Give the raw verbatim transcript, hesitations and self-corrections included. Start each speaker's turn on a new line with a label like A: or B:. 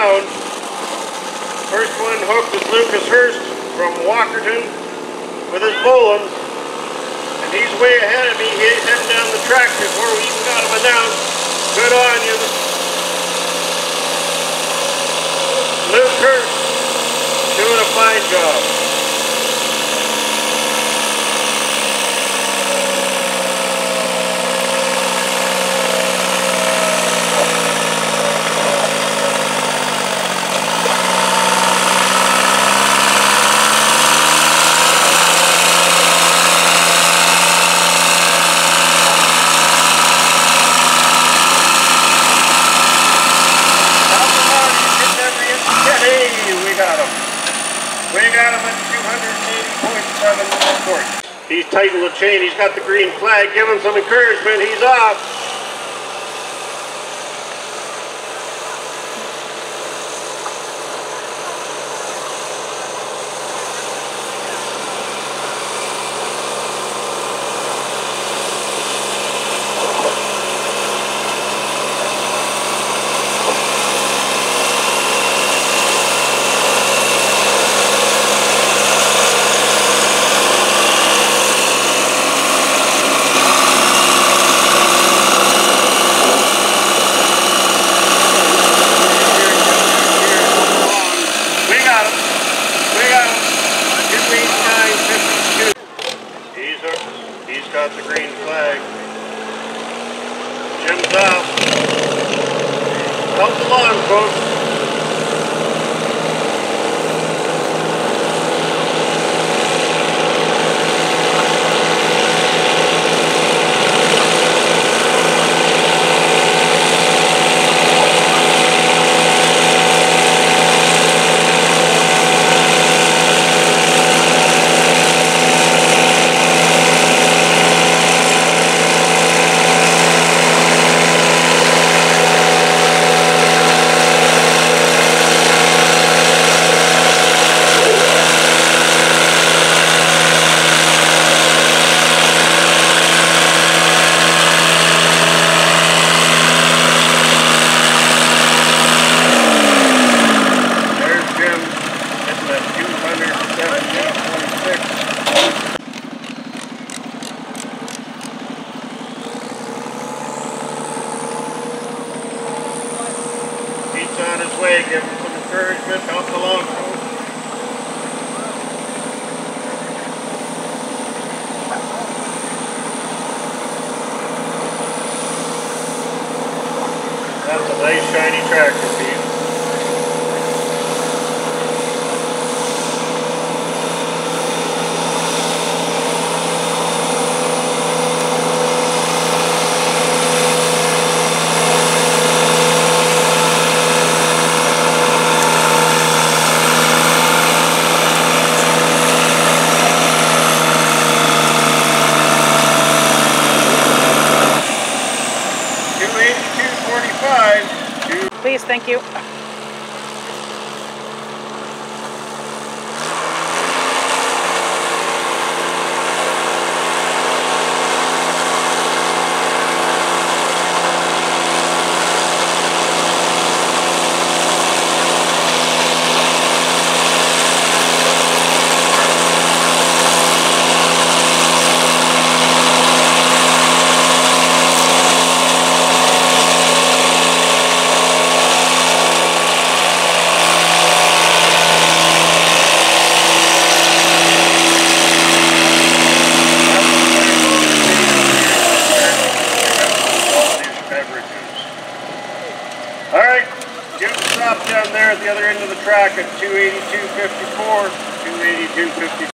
A: down. First one hooked is Lucas Hurst from Walkerton with his Boland. And he's way ahead of me. He's heading down the track before we even got him announced. Good on you. Luke Hurst doing a fine job. We got him at two hundred eighty point seven quarts. He's tightened the chain. He's got the green flag. Give him some encouragement. He's off. He's got the green flag. Jim's off. Help along, folks. On his way, give him some encouragement, help along, folks. That's a nice shiny tractor, Pete.
B: Please, thank you.
A: Alright, give it a stop down there at the other end of the track at two eighty-two fifty-four, two eighty-two fifty-four.